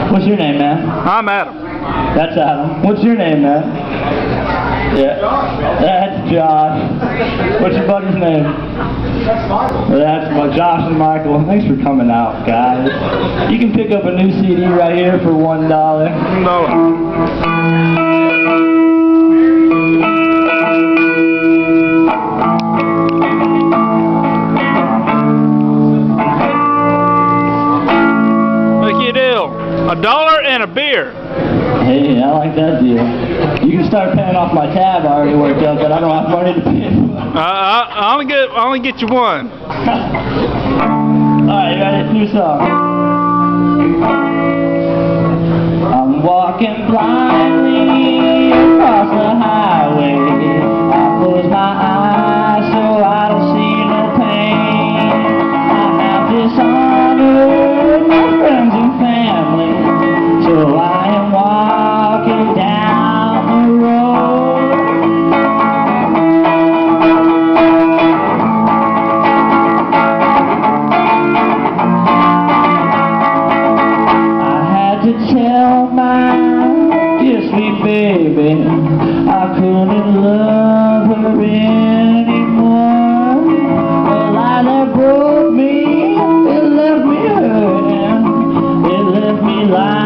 What's your name, man? I'm Adam. That's Adam. What's your name, man? Yeah. That's Josh. What's your buddy's name? That's Josh and Michael. Thanks for coming out, guys. You can pick up a new CD right here for $1. No. $1 and a beer. Hey, I like that deal. You can start paying off my tab. I already worked out that I don't have money to pay. I only get you one. Alright, you ready? New song. I'm walking blindly across the highway. I close my eyes so I don't see no pain. I have dishonored my friends and family. So I am walking down the road. I had to tell my dear sweet baby I couldn't love her anymore. The lie that broke me, it left me hurting. It left me lying.